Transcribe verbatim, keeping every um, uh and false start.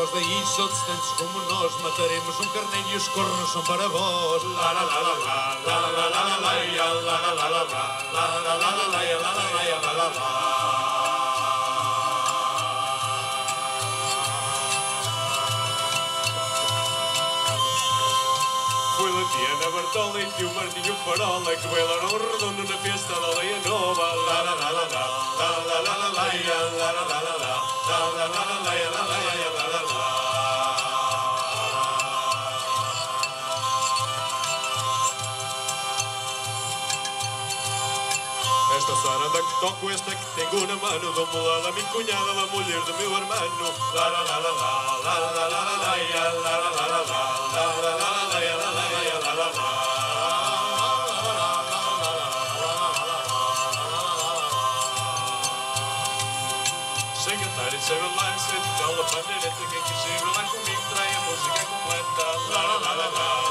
vós daí sois tantos como nós, mataremos um carneiro e os cornos são para vós. La la la la la, la la la la la, la la la la la, la la la la la, la la la la la. Foi la Tiana Bartola e tio Martinho Farola que bailaram redondo na festa da Aldeia Nova. La la la la la, la la la la la, la la la la la, la la la la la, la la la la. Esta saranda que toco, esta que tenho na mano, dou-me lá da minha cunhada, da mulher do meu hermano. La la la la la, la la la la la, la la la la la, la la la la la. Sem cantar e sem balanço, então a pandeireta, quem quis ir lá comigo trai a música completa. La la la la la.